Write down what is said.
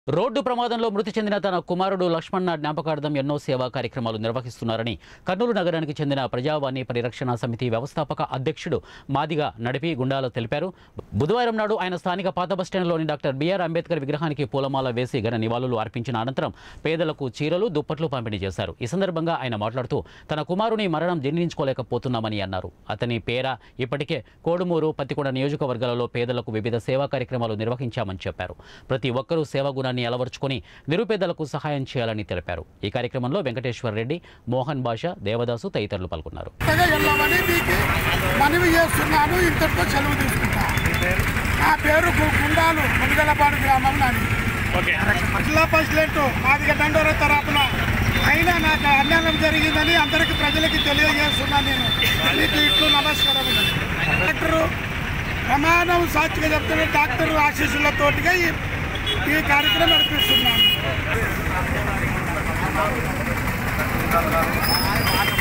Road ప్రమాదంలో మృతి చెందిన తన కుమారుడు లక్ష్మణ జ్ఞాపకార్థం ఎన్నో సేవా కార్యక్రమాలు నిర్వహిస్తున్నారని కర్నూలు నగరానికి చెందిన ప్రజావాణి పరిరక్షణ సమితి వ్యవస్థాపక అధ్యక్షుడు మాదిగ నడిపి గుండాలు తెలిపారు. బుధవారం నాడు ఆయన స్థానిక పాత బస్టాండ్లోని డాక్టర్ బిఆర్ అంబేద్కర్ విగ్రహానికి పూలమాల వేసి ఘన నివాళులు అర్పించిన అనంతరం పేదలకు చీరలు, దుప్పట్లు పంపిణీ చేశారు. ఈ సందర్భంగా ఆయన మాట్లాడుతూ తన కుమారుని మరణం జీర్ణించుకోలేకపోతున్నామని అన్నారు. అతని పేర ఇప్పటికే కోడుమూరు, పత్తికొండ నియోజకవర్గాలలో పేదలకు వివిధ సేవా కార్యక్రమాలు నిర్వహించామని చెప్పారు. ప్రతి ఒక్కరూ సేవాగుణ అలవర్చుకొని నిరుపేదలకు సహాయం చేయాలని తెలిపారు. ఈ కార్యక్రమంలో వెంకటేశ్వర రెడ్డి, మోహన్ భాష, దేవదాసు తదితరులు పాల్గొన్నారు. నా పేరు గుండాలు మునిగలపాడు గ్రామం నాది. జిల్లా ప్రెసిడెంట్ మాదిగ దండోర తరపున అయినా నాకు అన్యాయం జరిగిందని అందరికీ ప్రజలకి తెలియజేస్తున్నాను. నేను మీకు ఇట్లు నమస్కారం. డాక్టరు ప్రమాణం సాక్షిగా చెప్తున్న డాక్టర్ ఆశీస్సులతోటిగా ఈ కార్యక్రమం నడిపిస్తున్నాను.